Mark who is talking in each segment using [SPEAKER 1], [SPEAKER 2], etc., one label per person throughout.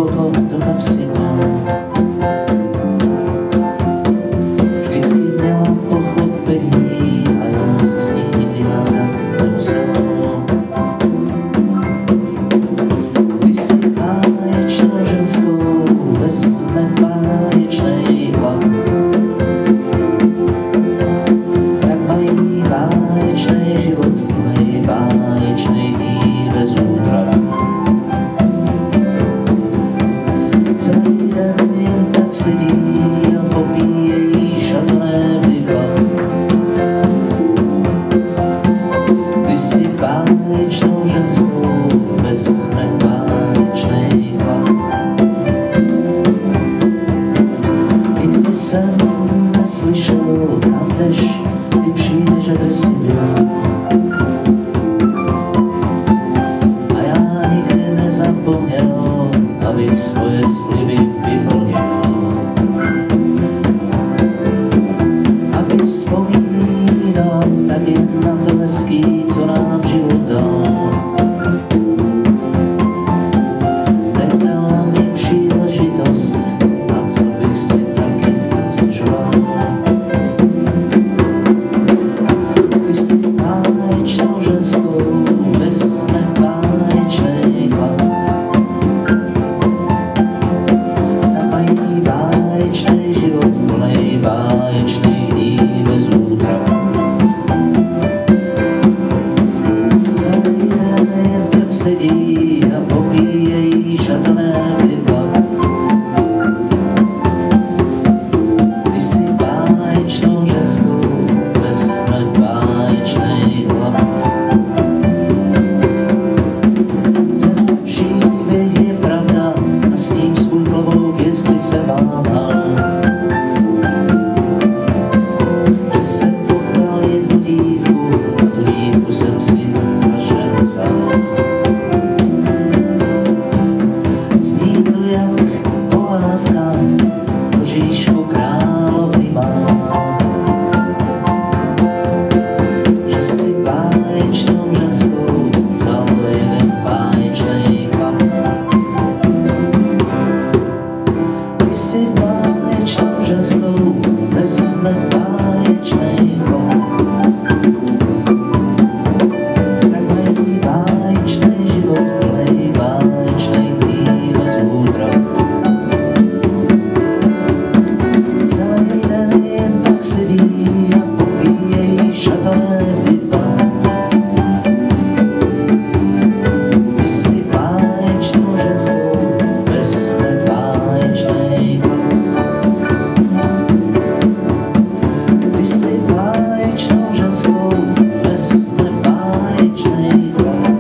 [SPEAKER 1] hluboko do kapsy měl. Vždycky měla pochopení a já se s ní nikdy hádat nemusel. Když si báječnou ženskou vezme báječnej chlap, tak mají báječnej život, mají báječnej dní bez útrap. Celý den jen tak sedí a popíjejí šatoné piva. Když si báječnou ženskou vezme báječnej chlap. Nikdy jsem neslyšel, kam jdeš, ty přijdeš a kde jsi byl. A já nikdy nezapomněl, abych svoje sliby vyplnil. A když vzpomínala, tak jen na to hezký, co nám život dal. Nedala mi příležitost, na co bych si taky stěžoval. Když si báječnou ženskou vezme báječnej chlap, tak mají báječnej život, plnej báječných dní bez útrap. Celý den jen tak sedí a popíjejí šatané piva. Když si báječnou ženskou vezme báječnej chlap. Ten příběh je pravda a s ním svůj klobouk, jestli se váhal. Že jsem potkal jednu dívku a tu dívku jsem si za ženu vzal. Zní to jak pohádka, co říšku královny má. Že si báječnou ženskou vzal jeden báječnej chlap. Když si báječnou ženskou vezme báječnej chlap, tak mají báječnej život, plnej báječnej dní bez útrap. Celý den jen tak sedí a popíjejí šatané piva. Když si báječnou ženskou vezme báječnej chlap. Když si báječnou ženskou vezme báječnej chlap,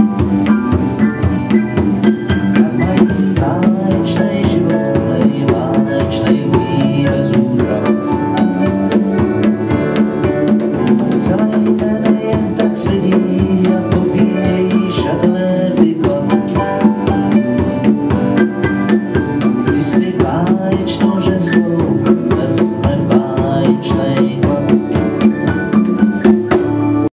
[SPEAKER 1] tak mají báječnej život, plnej báječných dní bez útrap. Celý den jen tak sedí a popíjejí šatané piva. Když si báječnou